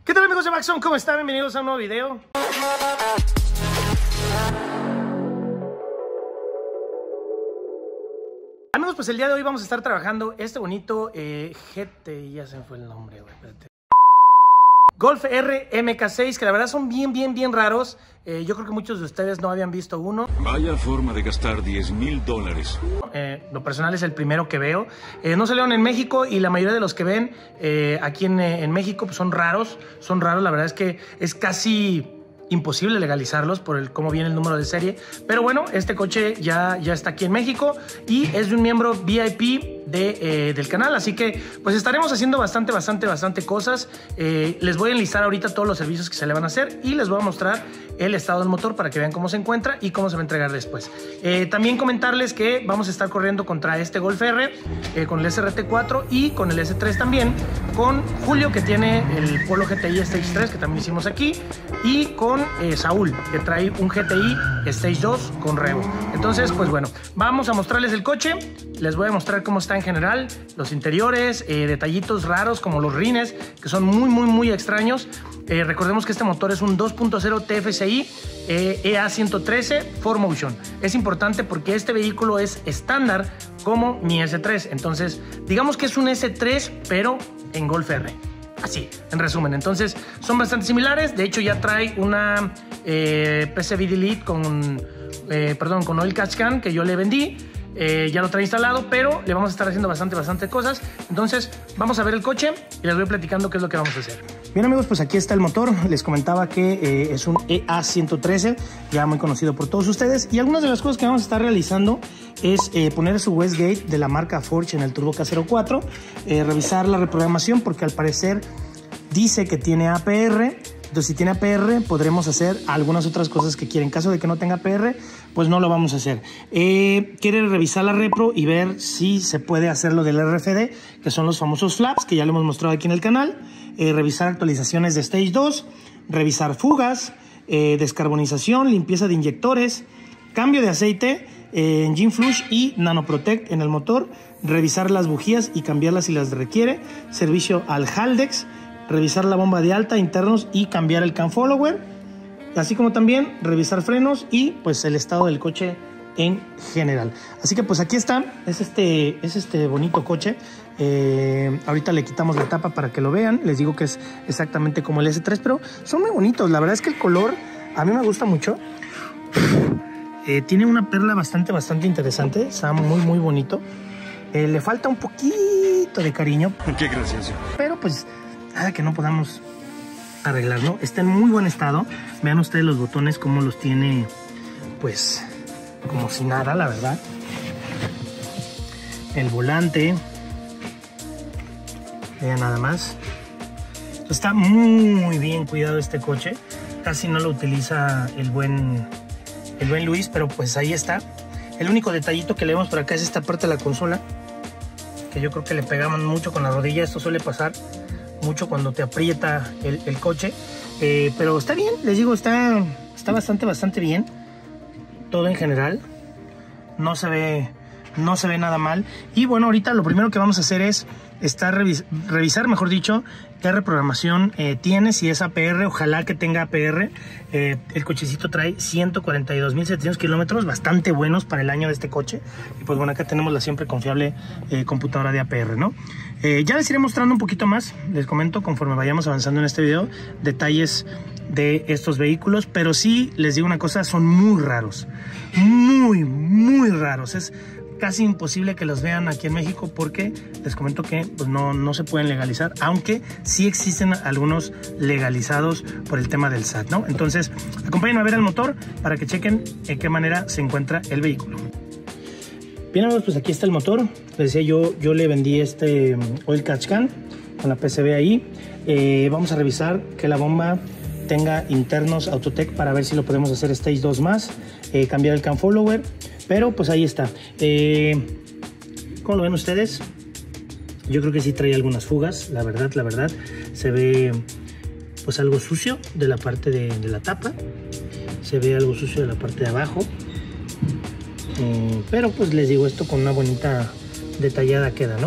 ¿Qué tal, amigos de Maxon? ¿Cómo están? Bienvenidos a un nuevo video. Amigos, pues el día de hoy vamos a estar trabajando este bonito GT, ya se me fue el nombre, güey, espérate. Golf R MK6, que la verdad son bien raros. Yo creo que muchos de ustedes no habían visto uno. Vaya forma de gastar $10,000. Lo personal es el primero que veo. No salieron en México y la mayoría de los que ven aquí en México pues son raros. Son raros, la verdad es que es casi imposible legalizarlos por cómo viene el número de serie. Pero bueno, este coche ya está aquí en México y es de un miembro VIP del canal, así que pues estaremos haciendo bastante cosas. Les voy a enlistar ahorita todos los servicios que se le van a hacer y les voy a mostrar el estado del motor para que vean cómo se encuentra y cómo se va a entregar después. También comentarles que vamos a estar corriendo contra este Golf R con el SRT4 y con el S3 también, con Julio, que tiene el Polo GTI Stage 3, que también hicimos aquí, y con Saúl, que trae un GTI Stage 2 con Revo. Entonces, pues bueno, vamos a mostrarles el coche. Les voy a mostrar cómo está en general, los interiores, detallitos raros como los rines, que son muy extraños. Recordemos que este motor es un 2.0 TFSI EA113 4Motion. Es importante porque este vehículo es estándar como mi S3. Entonces, digamos que es un S3, pero en Golf R. Así, en resumen. Entonces, son bastante similares. De hecho, ya trae una PCV Delete con Oil Catch Can que yo le vendí. Ya lo trae instalado, pero le vamos a estar haciendo bastante cosas. Entonces vamos a ver el coche y les voy platicando qué es lo que vamos a hacer. Bien, amigos, pues aquí está el motor. Les comentaba que es un EA113, ya muy conocido por todos ustedes. Y algunas de las cosas que vamos a estar realizando es poner su Westgate de la marca Forge en el Turbo K04, revisar la reprogramación porque al parecer dice que tiene APR. Entonces, si tiene APR, podremos hacer algunas otras cosas que quiere. En caso de que no tenga APR, pues no lo vamos a hacer. Quiere revisar la repro y ver si se puede hacer lo del RFD, que son los famosos flaps, que ya lo hemos mostrado aquí en el canal. Revisar actualizaciones de Stage 2, revisar fugas, descarbonización, limpieza de inyectores, cambio de aceite, engine flush y nanoprotect en el motor, revisar las bujías y cambiarlas si las requiere, servicio al Haldex, revisar la bomba de alta, internos y cambiar el cam follower, así como también revisar frenos y pues el estado del coche en general. Así que pues aquí está, es este bonito coche. Ahorita le quitamos la tapa para que lo vean. Les digo que es exactamente como el S3, pero son muy bonitos. La verdad es que el color a mí me gusta mucho. Tiene una perla bastante interesante, está muy bonito. Le falta un poquito de cariño. Qué gracioso. Pero pues nada que no podamos arreglar, ¿no? Está en muy buen estado. Vean ustedes los botones como los tiene, pues como si nada, la verdad. El volante, vean nada más. Está muy bien cuidado este coche. Casi no lo utiliza el buen Luis, pero pues ahí está. El único detallito que le vemos por acá es esta parte de la consola, que yo creo que le pegamos mucho con la rodilla. Esto suele pasar mucho cuando te aprieta el coche, pero está bien, les digo, está bastante bien. Todo en general no se ve nada mal. Y bueno, ahorita lo primero que vamos a hacer es revisar, mejor dicho, qué reprogramación tiene, si es APR. Ojalá que tenga APR. El cochecito trae 142.700 kilómetros, bastante buenos para el año de este coche. Y pues bueno, acá tenemos la siempre confiable computadora de APR, ¿no? Ya les iré mostrando un poquito más, les comento conforme vayamos avanzando en este video, detalles de estos vehículos, pero sí les digo una cosa, son muy raros, muy raros. Es casi imposible que los vean aquí en México porque les comento que pues no se pueden legalizar, aunque sí existen algunos legalizados por el tema del SAT, ¿no? Entonces, acompáñenme a ver el motor para que chequen en qué manera se encuentra el vehículo. Bien, amigos, pues aquí está el motor. Les decía, yo le vendí este Oil Catch Can con la PCV ahí. Vamos a revisar que la bomba tenga internos Autotech para ver si lo podemos hacer Stage 2 más, cambiar el cam follower, pero pues ahí está. ¿Cómo lo ven ustedes? Yo creo que sí trae algunas fugas, la verdad se ve pues algo sucio de la parte de la tapa, se ve algo sucio de la parte de abajo, pero pues les digo, esto con una bonita detallada queda, ¿no?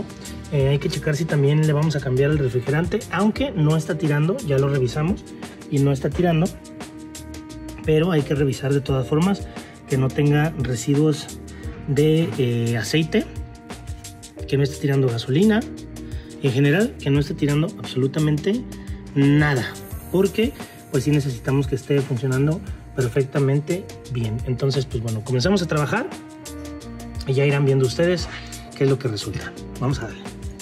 Hay que checar si también le vamos a cambiar el refrigerante, aunque no está tirando, ya lo revisamos y no está tirando, pero hay que revisar de todas formas que no tenga residuos de aceite, que no esté tirando gasolina, en general que no esté tirando absolutamente nada, porque pues sí necesitamos que esté funcionando perfectamente bien. Entonces pues bueno, comenzamos a trabajar y ya irán viendo ustedes qué es lo que resulta. Vamos a darle.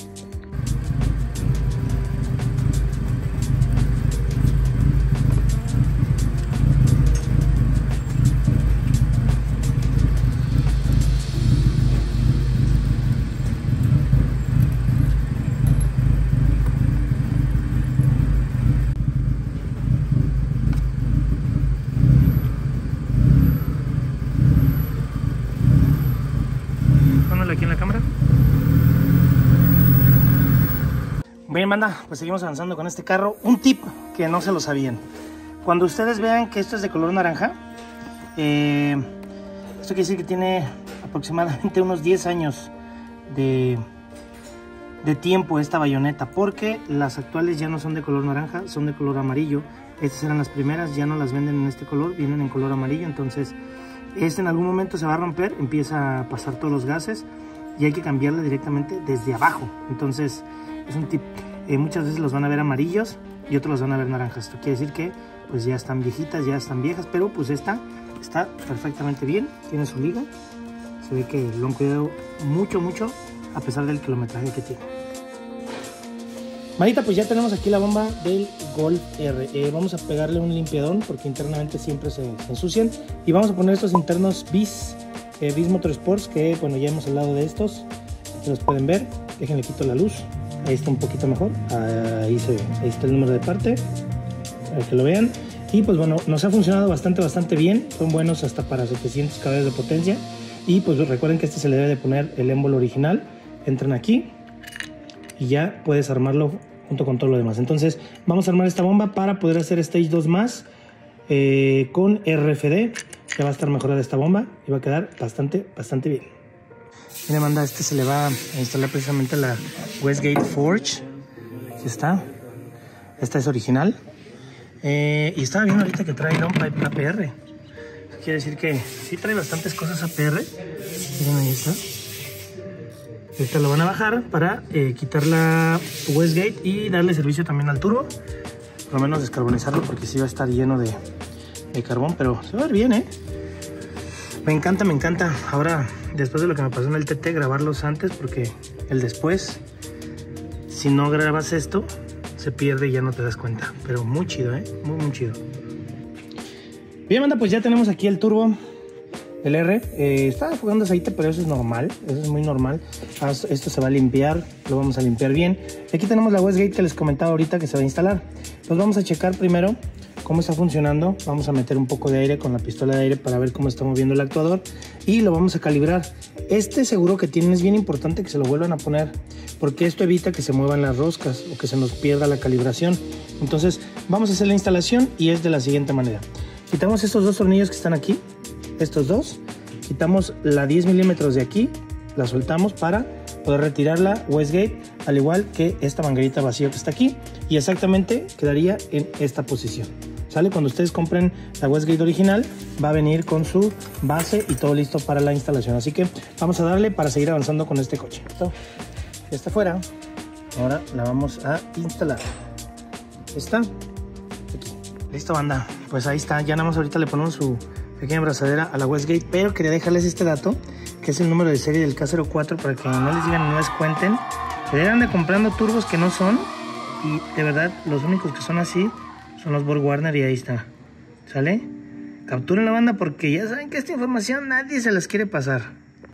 Aquí en la cámara. Bien, banda, pues seguimos avanzando con este carro. Un tip que no se lo sabían: cuando ustedes vean que esto es de color naranja, esto quiere decir que tiene aproximadamente unos 10 años de tiempo esta bayoneta, porque las actuales ya no son de color naranja, son de color amarillo. Estas eran las primeras, ya no las venden en este color, vienen en color amarillo. Entonces este en algún momento se va a romper, empieza a pasar todos los gases y hay que cambiarla directamente desde abajo. Entonces es un tip. Muchas veces los van a ver amarillos y otros los van a ver naranjas. Esto quiere decir que pues ya están viejitas, ya están viejas, pero pues esta está perfectamente bien, tiene su liga. Se ve que lo han cuidado mucho a pesar del kilometraje que tiene. Marita, pues ya tenemos aquí la bomba del Golf R. Vamos a pegarle un limpiadón porque internamente siempre se ensucian. Y vamos a poner estos internos BIS Motorsports, que bueno, ya hemos hablado de estos. Aquí los pueden ver. Déjenle quito la luz. Ahí está un poquito mejor. Ahí se ve. Ahí está el número de parte, para que lo vean. Y pues bueno, nos ha funcionado bastante bien. Son buenos hasta para 700 caballos de potencia. Y pues recuerden que este se le debe de poner el émbolo original. Entran aquí y ya puedes armarlo junto con todo lo demás. Entonces vamos a armar esta bomba para poder hacer Stage 2 más con RFD. Ya va a estar mejorada esta bomba y va a quedar bastante bien. Miren, banda, este se le va a instalar precisamente la Westgate Forge. Aquí está. Esta es original. Y estaba viendo ahorita que trae Downpipe APR. Eso quiere decir que sí trae bastantes cosas APR. Miren, ahí está. Esta lo van a bajar para quitar la Westgate y darle servicio también al turbo. Por lo menos descarbonizarlo, porque sí va a estar lleno de carbón, pero se va a ver bien, Me encanta. Ahora, después de lo que me pasó en el TT, grabarlos antes, porque el después, si no grabas esto, se pierde y ya no te das cuenta. Pero muy chido, muy chido. Bien, banda, pues ya tenemos aquí el turbo. El R, está jugando aceite, pero eso es normal, eso es muy normal. Esto se va a limpiar, lo vamos a limpiar bien. Aquí tenemos la Westgate que les comentaba ahorita que se va a instalar. Pues vamos a checar primero cómo está funcionando. Vamos a meter un poco de aire con la pistola de aire para ver cómo está moviendo el actuador y lo vamos a calibrar. Este seguro que tienen es bien importante que se lo vuelvan a poner, porque esto evita que se muevan las roscas o que se nos pierda la calibración. Entonces vamos a hacer la instalación y es de la siguiente manera. Quitamos estos dos tornillos que están aquí. Estos dos, quitamos la 10 milímetros de aquí, la soltamos para poder retirar la Westgate, al igual que esta manguerita vacía que está aquí, y exactamente quedaría en esta posición. ¿Sale? Cuando ustedes compren la Westgate original, va a venir con su base y todo listo para la instalación. Así que vamos a darle para seguir avanzando con este coche. Listo. Ya está fuera. Ahora la vamos a instalar. ¿Está? Aquí. Listo, banda. Pues ahí está. Ya nada más ahorita le ponemos su pequeña abrazadera a la Westgate, pero quería dejarles este dato, que es el número de serie del K04, para que no les digan ni no les cuenten. Se deben de comprando turbos que no son, y de verdad los únicos que son así son los Borg Warner, y ahí está. ¿Sale? Capturen la banda, porque ya saben que esta información nadie se las quiere pasar.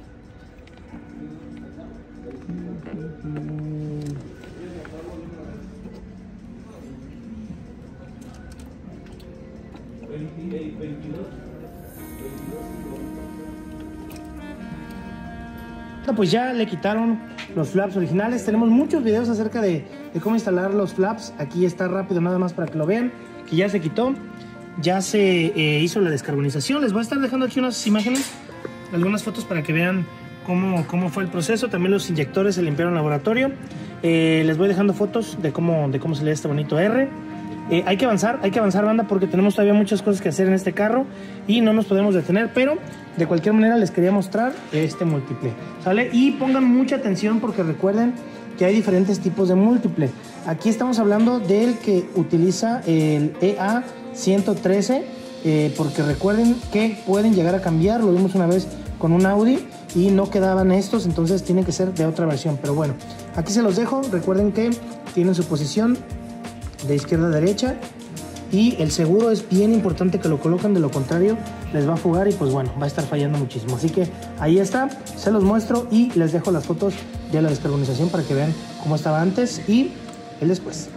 Pues ya le quitaron los flaps originales. Tenemos muchos videos acerca de cómo instalar los flaps. Aquí está rápido, nada más para que lo vean, que ya se quitó, ya se hizo la descarbonización. Les voy a estar dejando aquí unas imágenes, algunas fotos para que vean cómo fue el proceso. También los inyectores se limpiaron en laboratorio. Les voy dejando fotos de cómo se lee este bonito R. Hay que avanzar, banda, porque tenemos todavía muchas cosas que hacer en este carro y no nos podemos detener, pero de cualquier manera les quería mostrar este múltiple, ¿sale? Y pongan mucha atención porque recuerden que hay diferentes tipos de múltiple. Aquí estamos hablando del que utiliza el EA113, porque recuerden que pueden llegar a cambiar. Lo vimos una vez con un Audi y no quedaban estos, entonces tienen que ser de otra versión. Pero bueno, aquí se los dejo. Recuerden que tienen su posición de izquierda a derecha y el seguro es bien importante que lo coloquen, de lo contrario les va a fugar y pues bueno, va a estar fallando muchísimo. Así que ahí está, se los muestro y les dejo las fotos de la descarbonización para que vean cómo estaba antes y el después.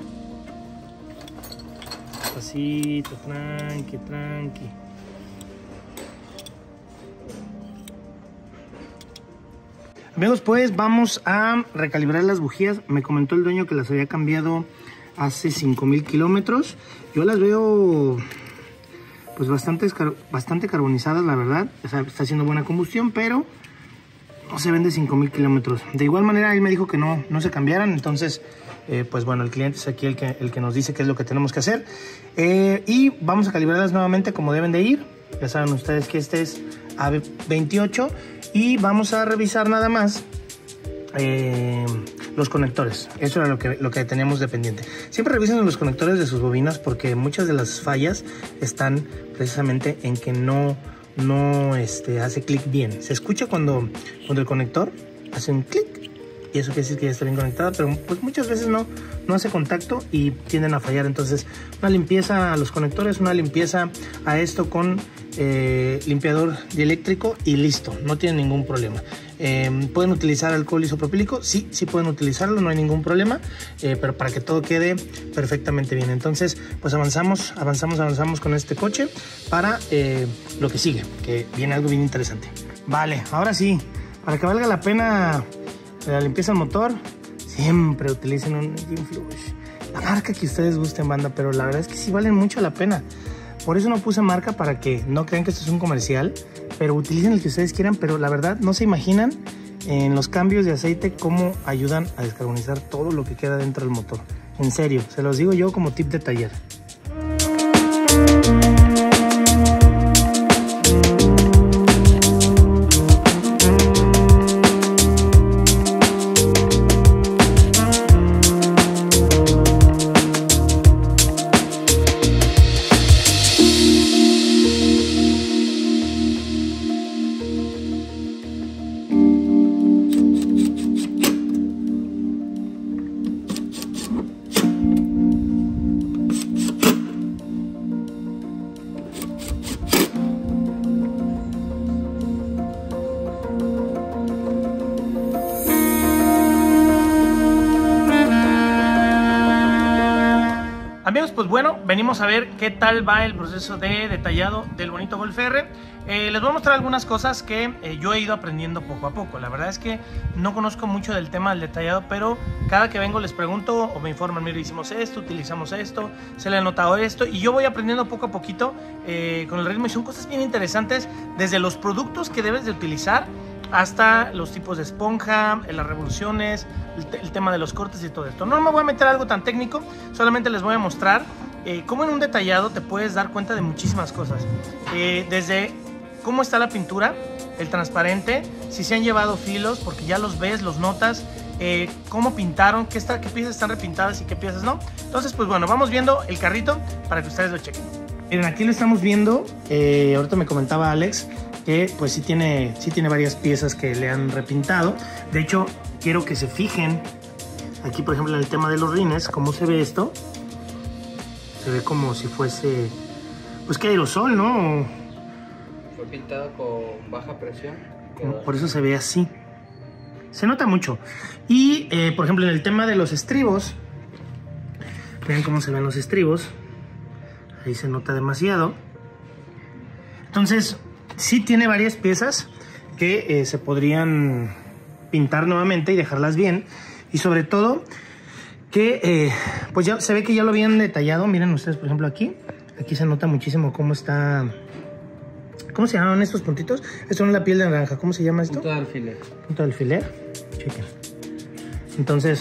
Pasito, tranqui. Amigos, pues vamos a recalibrar las bujías. Me comentó el dueño que las había cambiado hace 5,000 kilómetros. Yo las veo pues bastante carbonizadas, la verdad. O sea, está haciendo buena combustión, pero no se ven de 5,000 kilómetros. De igual manera, él me dijo que no se cambiaran. Entonces, pues bueno, el cliente es aquí el que nos dice qué es lo que tenemos que hacer. Y vamos a calibrarlas nuevamente como deben de ir. Ya saben ustedes que este es AB28. Y vamos a revisar nada más los conectores. Eso era lo que teníamos de pendiente. Siempre revisen los conectores de sus bobinas porque muchas de las fallas están precisamente en que no hace clic bien. Se escucha cuando el conector hace un clic y eso quiere decir que ya está bien conectada, pero pues muchas veces no hace contacto y tienden a fallar. Entonces una limpieza a los conectores, una limpieza a esto con limpiador dieléctrico y listo, no tienen ningún problema. ¿Pueden utilizar alcohol isopropílico? Sí pueden utilizarlo, no hay ningún problema, pero para que todo quede perfectamente bien. Entonces pues avanzamos con este coche para lo que sigue, que viene algo bien interesante. Vale, ahora sí, para que valga la pena la limpieza del motor, siempre utilicen un Engine Flush, la marca que ustedes gusten, banda, pero la verdad es que sí valen mucho la pena. Por eso no puse marca, para que no crean que esto es un comercial, pero utilicen el que ustedes quieran. Pero la verdad no se imaginan en los cambios de aceite cómo ayudan a descarbonizar todo lo que queda dentro del motor. En serio, se los digo yo como tip de taller. Amigos, pues bueno, venimos a ver qué tal va el proceso de detallado del bonito Golf R. Les voy a mostrar algunas cosas que yo he ido aprendiendo poco a poco. La verdad es que no conozco mucho del tema del detallado, pero cada que vengo les pregunto o me informan: mira, hicimos esto, utilizamos esto, se le ha notado esto, y yo voy aprendiendo poco a poquito con el ritmo, y son cosas bien interesantes, desde los productos que debes de utilizar hasta los tipos de esponja, las revoluciones, el tema de los cortes y todo esto. No me voy a meter a algo tan técnico, solamente les voy a mostrar cómo en un detallado te puedes dar cuenta de muchísimas cosas. Desde cómo está la pintura, el transparente, si se han llevado filos, porque ya los ves, los notas, cómo pintaron, qué piezas están repintadas y qué piezas no. Entonces, pues bueno, vamos viendo el carrito para que ustedes lo chequen. Miren, aquí lo estamos viendo. Ahorita me comentaba Alex que pues sí tiene varias piezas que le han repintado. De hecho, quiero que se fijen aquí, por ejemplo, en el tema de los rines, cómo se ve esto. Se ve como si fuese, pues, que aerosol, ¿no? Fue pintado con baja presión. Por eso se ve así. Se nota mucho. Y, por ejemplo, en el tema de los estribos, vean cómo se ven los estribos. Ahí se nota demasiado. Entonces, sí tiene varias piezas que se podrían pintar nuevamente y dejarlas bien. Y sobre todo que pues ya se ve que ya lo habían detallado. Miren ustedes, por ejemplo, aquí se nota muchísimo cómo está ¿Cómo se llaman estos puntitos? Esto no es la piel de naranja. ¿Cómo se llama esto? Punto de alfiler. Punto de alfiler. Chequen. Entonces,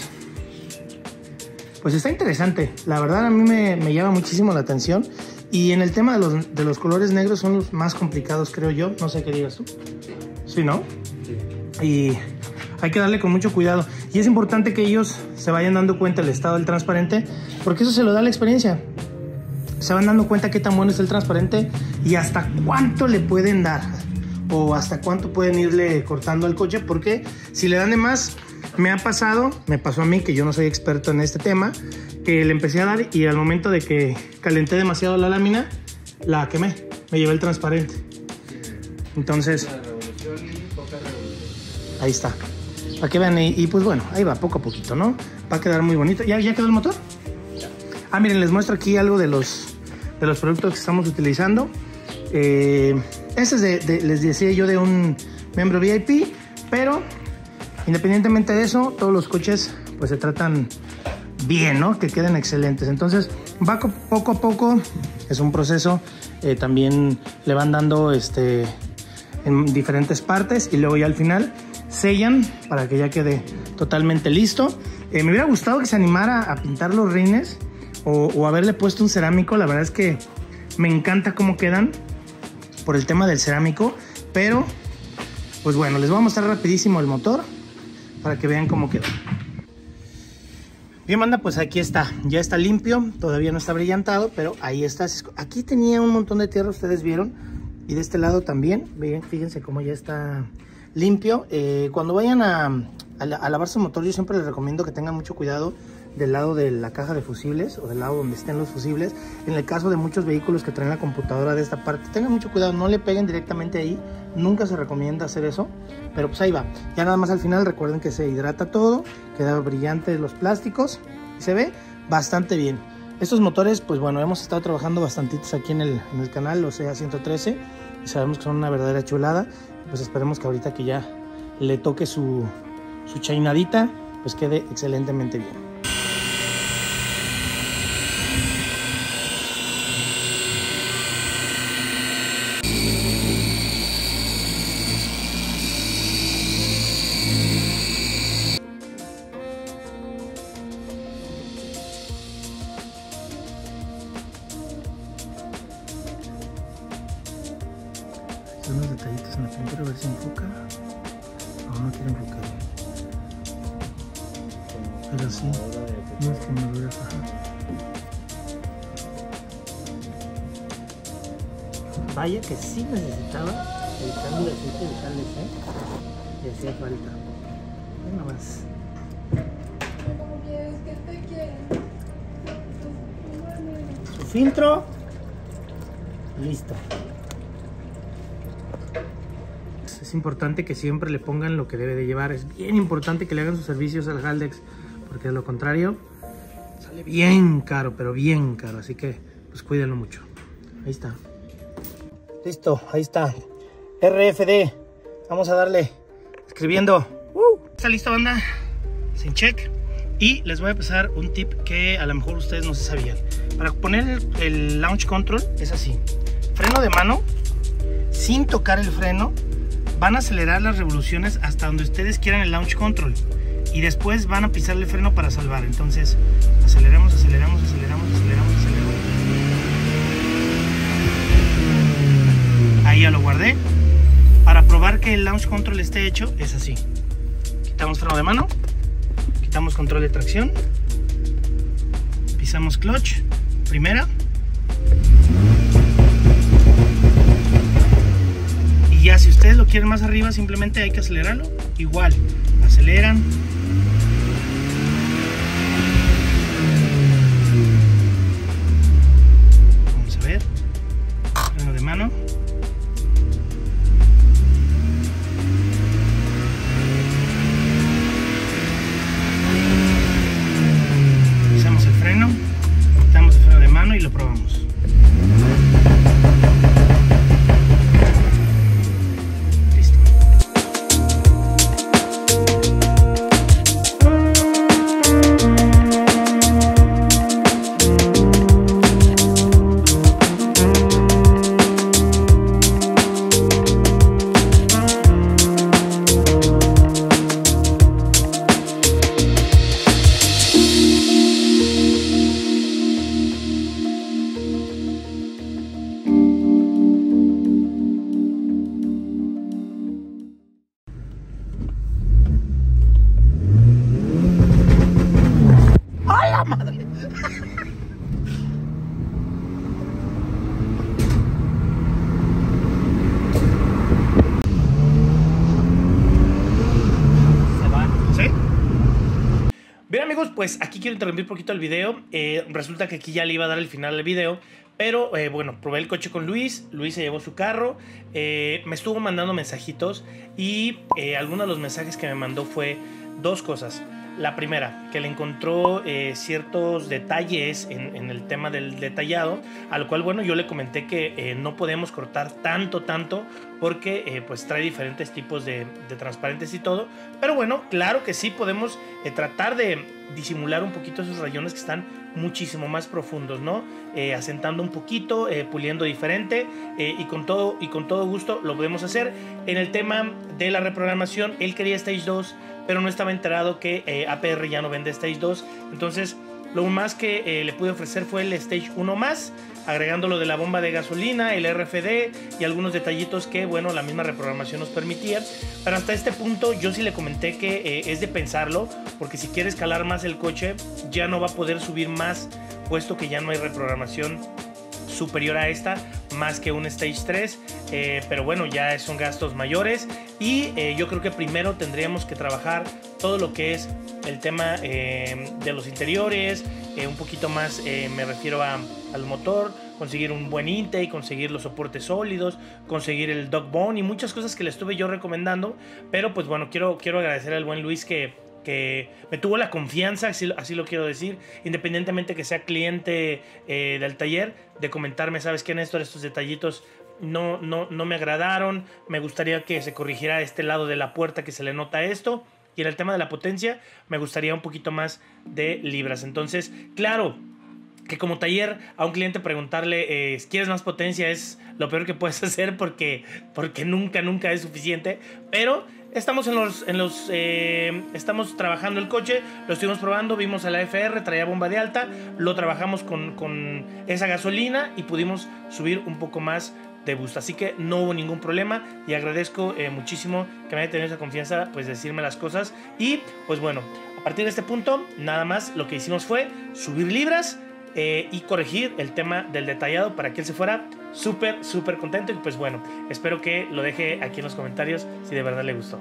pues está interesante. La verdad a mí me llama muchísimo la atención. Y en el tema de los colores negros son los más complicados, creo yo. No sé qué digas tú. ¿Sí, no? Sí. Y hay que darle con mucho cuidado. Y es importante que ellos se vayan dando cuenta del estado del transparente, porque eso se lo da la experiencia. Se van dando cuenta qué tan bueno es el transparente y hasta cuánto le pueden dar o hasta cuánto pueden irle cortando al coche, porque si le dan de más, me pasó a mí, que yo no soy experto en este tema, que le empecé a dar y al momento de que calenté demasiado la lámina, la quemé, me llevé el transparente. Entonces, Una revolución y poca revolución. ahí está, para que vean. Y pues bueno, ahí va, poco a poquito, ¿no? Va a quedar muy bonito. ¿Ya quedó el motor? Ah, miren, les muestro aquí algo de los productos que estamos utilizando. Este es les decía yo, de un miembro VIP, pero independientemente de eso, todos los coches pues se tratan bien, ¿no? Que queden excelentes. Entonces va poco a poco, es un proceso. También le van dando en diferentes partes y luego ya al final sellan para que ya quede totalmente listo. Me hubiera gustado que se animara a pintar los rines o haberle puesto un cerámico. La verdad es que me encanta cómo quedan por el tema del cerámico, pero pues bueno, les voy a mostrar rapidísimo el motor para que vean cómo quedó. Bien, banda, pues aquí está, ya está limpio, todavía no está brillantado, pero ahí está. Aquí tenía un montón de tierra, ustedes vieron, y de este lado también. Bien, fíjense cómo ya está limpio. Cuando vayan a lavarse el motor, yo siempre les recomiendo que tengan mucho cuidado del lado de la caja de fusibles o del lado donde estén los fusibles. En el caso de muchos vehículos que traen la computadora de esta parte, tengan mucho cuidado, no le peguen directamente ahí, nunca se recomienda hacer eso, pero pues ahí va. Ya nada más al final recuerden que se hidrata todo, queda brillante los plásticos y se ve bastante bien. Estos motores, pues bueno, hemos estado trabajando bastantitos aquí en el canal, los EA113, y sabemos que son una verdadera chulada. Pues esperemos que ahorita que ya le toque su chainadita, pues quede excelentemente bien. Unos detallitos en la pintura, a ver si enfoca. No quiere enfocar. Pero sí, no es que me voy a bajar. Vaya que sí necesitaba el cambio de aceite de sales, le hacía falta. Nada más. Su filtro. Listo. Es importante que siempre le pongan lo que debe de llevar. Es bien importante que le hagan sus servicios al Haldex, porque de lo contrario sale bien caro, pero bien caro. Así que pues cuídenlo mucho. Ahí está. Listo, ahí está. RFD. Vamos a darle escribiendo. Está listo, banda. Sin check. Y les voy a pasar un tip que a lo mejor ustedes no se sabían. Para poner el launch control es así. Freno de mano, sin tocar el freno. Van a acelerar las revoluciones hasta donde ustedes quieran el launch control. Y después van a pisar el freno para salvar. Entonces, aceleramos, aceleramos, aceleramos, aceleramos, aceleramos. Ahí ya lo guardé. Para probar que el launch control esté hecho, es así. Quitamos freno de mano. Quitamos control de tracción. Pisamos clutch. Primera. Y ya, si ustedes lo quieren más arriba, simplemente hay que acelerarlo. Igual, aceleran. Vamos a ver. Freno de mano. Pisamos el freno. Quitamos el freno de mano y lo probamos. pues aquí quiero interrumpir un poquito el video. Resulta que aquí ya le iba a dar el final al video. Pero bueno, probé el coche con Luis. Luis se llevó su carro. Me estuvo mandando mensajitos. Y algunos de los mensajes que me mandó fue dos cosas. La primera, que le encontró ciertos detalles en el tema del detallado, a lo cual, bueno, yo le comenté que no podemos cortar tanto, porque pues trae diferentes tipos de transparentes y todo. Pero bueno, claro que sí podemos tratar de disimular un poquito esos rayones que están muchísimo más profundos, ¿no? Asentando un poquito, puliendo diferente, y con todo gusto lo podemos hacer. En el tema de la reprogramación, él quería Stage 2, pero no estaba enterado que APR ya no vende Stage 2. Entonces, lo más que le pude ofrecer fue el Stage 1 más, agregando lo de la bomba de gasolina, el RFD y algunos detallitos que, bueno, la misma reprogramación nos permitía. Pero hasta este punto yo sí le comenté que es de pensarlo, porque si quiere escalar más el coche, ya no va a poder subir más, puesto que ya no hay reprogramación superior a esta, más que un Stage 3, pero bueno, ya son gastos mayores. Y yo creo que primero tendríamos que trabajar todo lo que es el tema de los interiores, un poquito más, me refiero al motor, conseguir un buen intake, conseguir los soportes sólidos, conseguir el dog bone y muchas cosas que le estuve yo recomendando. Pero pues bueno, quiero agradecer al buen Luis que me tuvo la confianza, así lo quiero decir, independientemente que sea cliente del taller, de comentarme, ¿sabes qué, Néstor? Estos detallitos no me agradaron, me gustaría que se corrigiera este lado de la puerta que se le nota esto, y en el tema de la potencia me gustaría un poquito más de libras. Entonces, claro que como taller a un cliente preguntarle ¿quieres más potencia? Es lo peor que puedes hacer, porque nunca es suficiente. Pero estamos estamos trabajando el coche, lo estuvimos probando, vimos a la FR, traía bomba de alta, lo trabajamos con esa gasolina y pudimos subir un poco más de boost, así que no hubo ningún problema, y agradezco muchísimo que me haya tenido esa confianza, pues decirme las cosas. Y pues bueno, a partir de este punto nada más lo que hicimos fue subir libras y corregir el tema del detallado para que él se fuera súper contento. Y pues bueno, espero que lo deje aquí en los comentarios si de verdad le gustó.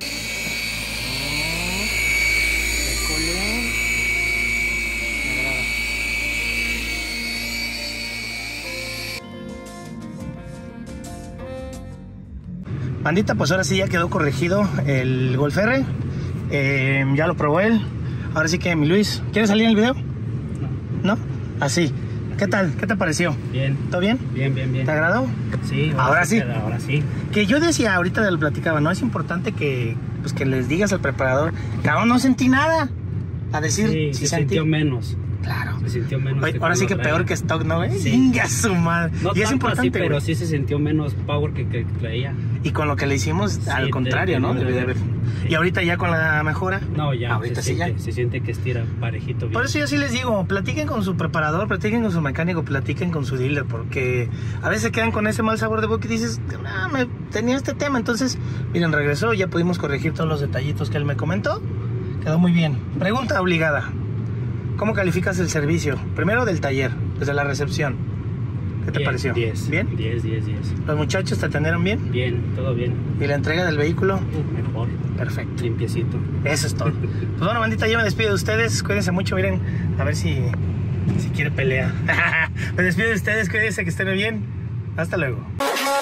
Bandita, pues ahora sí ya quedó corregido el Golf R. Ya lo probó él. Ahora sí que mi Luis, ¿quieres salir en el video? No. ¿No? Así. ¿Qué tal? ¿Qué te pareció? Bien. ¿Todo bien? Bien. ¿Te agradó? Sí. Ahora sí. Ahora sí. Que yo decía, ahorita lo platicaba, ¿no? Es importante que les digas al preparador, cabrón, no sentí nada. A decir, sí, si se sintió menos. Claro. Se sintió menos. Oye, ahora sí que peor que stock, ¿no, güey? Sí. Venga su madre. No y es tanto importante, así, pero güey. sí se sintió menos power que traía. Y con lo que le hicimos, Sí, al contrario, ¿no? Debe de haber. Sí. Y ahorita ya con la mejora. No, ya. Ahorita sí ya. Se siente que estira parejito bien. Por eso yo sí les digo, platiquen con su preparador, platiquen con su mecánico, platiquen con su dealer, porque a veces quedan con ese mal sabor de boca y dices, tenía este tema. Entonces, miren, regresó, ya pudimos corregir todos los detallitos que él me comentó. Quedó muy bien. Pregunta obligada. ¿Cómo calificas el servicio? Primero del taller, desde la recepción. ¿Qué te pareció? 10. ¿Bien? 10. ¿Los muchachos te atendieron bien? Bien, todo bien. ¿Y la entrega del vehículo? Mejor. Perfecto. Limpiecito. Eso es todo. Pues bueno, bandita, yo me despido de ustedes. Cuídense mucho, miren, a ver si quiere pelea. Me despido de ustedes, cuídense, que estén bien. Hasta luego.